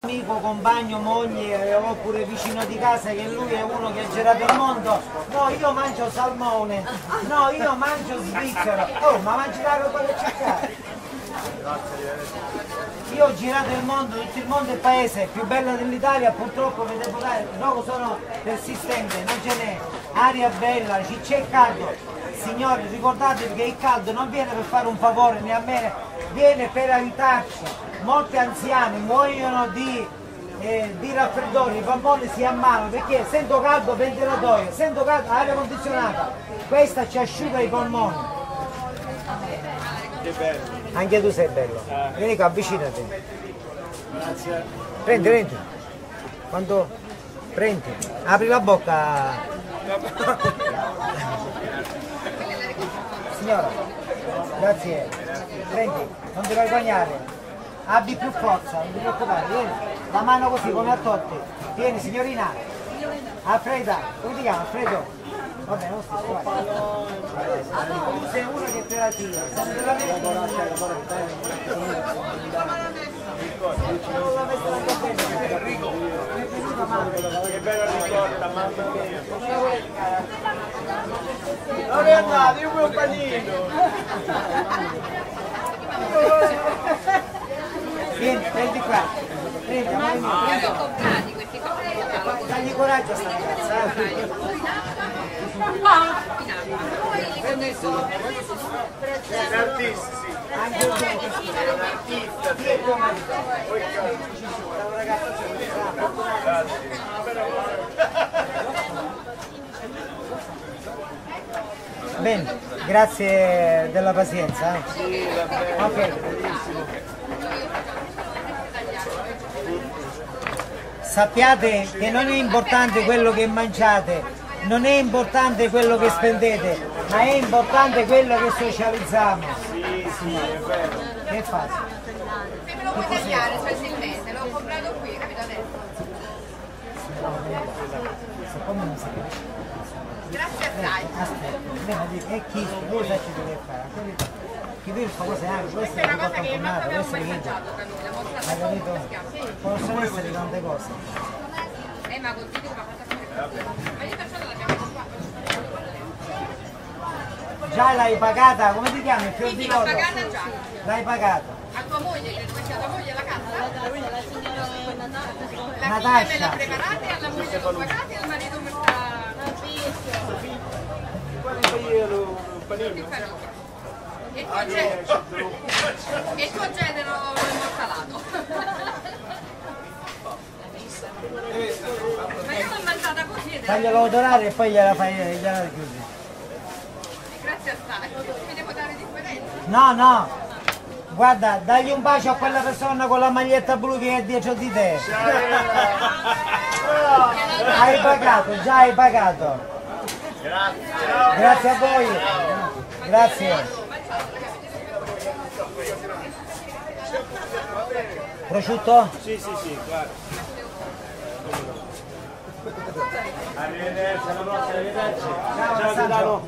Amico, compagno, moglie oppure vicino di casa che lui è uno che ha girato il mondo. No, io mangio salmone, no, io mangio svizzero. Oh, ma mangi la roba che c'è. Io ho girato il mondo, tutto il mondo è il paese più bello dell'Italia, purtroppo per deputare, dopo sono persistente, non ce n'è, aria bella, c'è caldo. Signori, ricordatevi che il caldo non viene per fare un favore né a me, viene per aiutarci. Molti anziani muoiono di raffreddore, i polmoni si ammalano perché sento caldo ventilatorio, sento caldo aria condizionata, questa ci asciuga i polmoni. Che bello. Anche tu sei bello. Vieni qua, avvicinati. Grazie. Prendi. Quando prendi, apri la bocca. Signora, grazie. Prendi, non ti vergognare. Abbi più forza, non ti preoccupare, vieni. La mano così come a Totti. Vieni signorina. Alfreda, come ti chiama? Alfredo? Vabbè, non sto guarda. Tu sei uno che te la tira. Che bella ricorda, mamma mia. Non è andato, io vuoi un panino. Vieni, prendi qua. Prendi, amore mio, prendi. Dagli coraggio a sta ragazza. È un artista, sì. Anche tu. È un artista, Chi è tuo marito? Bene, grazie della pazienza. Sì, va bene. Ok. Sappiate che non è importante quello che mangiate, non è importante quello che spendete, ma è importante quello che socializziamo. Sì, è vero. Che fai? Se me lo puoi tagliare facilmente, l'ho comprato qui, capito adesso? Grazie assai. Aspetta, è chi? Lui sa che deve fare. Chi deve fare cose anche, questo Questa è una cosa che non abbiamo mai mangiato, Camilla, mostrata hai capito? Sì. Possono essere tante cose. Ma continui ma ma io perciò l'abbiamo qua. Già l'hai pagata, come ti chiami? Fior Sì, di sì, l'ho Coro? pagata già. L'hai pagata? A tua moglie, che questa è tua moglie la casa? La Natascia. figlia me la preparate, alla moglie lo pagate e al marito me la... Quando fai il panino? E il tuo genero immortalato. Ma io l'ho mangiata così. Taglialo odorare e poi gliela chiudi. Grazie a te. Mi devo dare differenza. No, guarda, dagli un bacio a quella persona con la maglietta blu che è dietro di te. Hai pagato, già hai pagato. Grazie. Grazie a voi. Grazie. Prosciutto? Sì, guarda. Arrivederci, alla prossima, arrivederci. Ciao, Titano.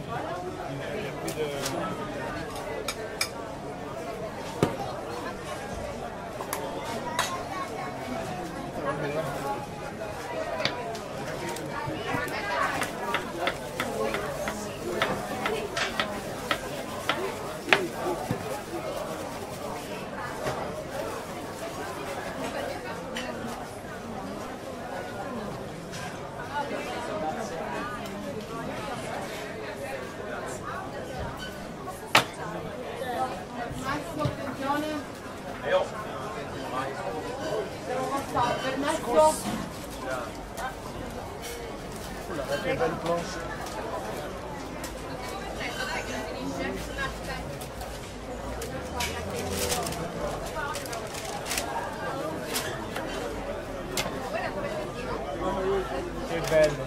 Che bello.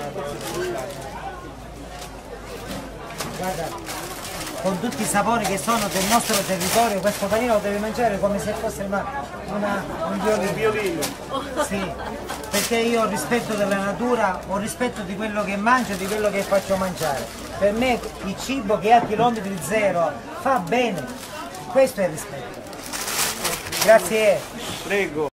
Guarda, con tutti i sapori che sono del nostro territorio, questo panino lo devi mangiare come se fosse un violino. Violino. Sì, perché io ho rispetto della natura, ho rispetto di quello che mangio e di quello che faccio mangiare. Per me il cibo che è a chilometri zero fa bene, questo è il rispetto. Grazie. Prego.